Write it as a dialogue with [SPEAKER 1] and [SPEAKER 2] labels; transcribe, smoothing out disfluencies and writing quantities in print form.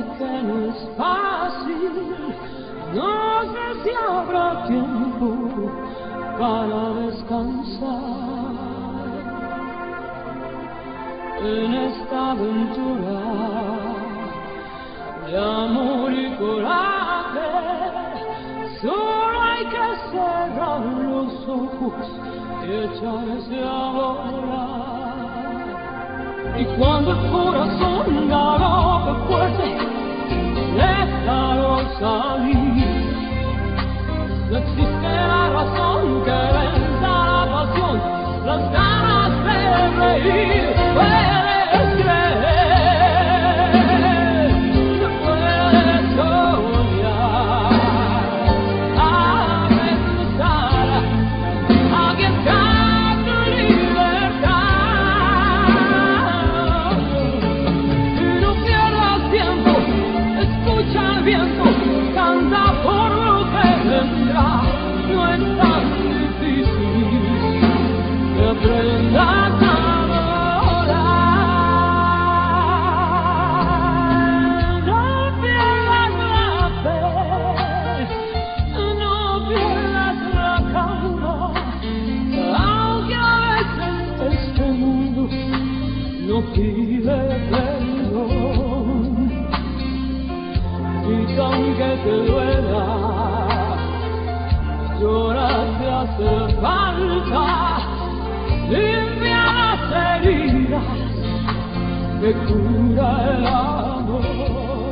[SPEAKER 1] que no es fácil, no sé si habrá tiempo para descansar en esta aventura de amor y coraje. Solo hay que cerrar los ojos y echarse a volar. Y cuando el corazón galope fuerte, déjalo salir. No existe la razón que venza la pasión, las ganas de reír. Puedes creer, puedes soñar, aventar, arriesgar tu libertad. Y no pierdas tiempo, escucha el viento, canta por lo que vendrá. No es tan difícil que aprendas a volar. No pierdas la fe, no pierdas la calma, aunque a veces este mundo no pide perdón. Y aunque te duela, llorar te hace falta, limpia las heridas que cura el amor.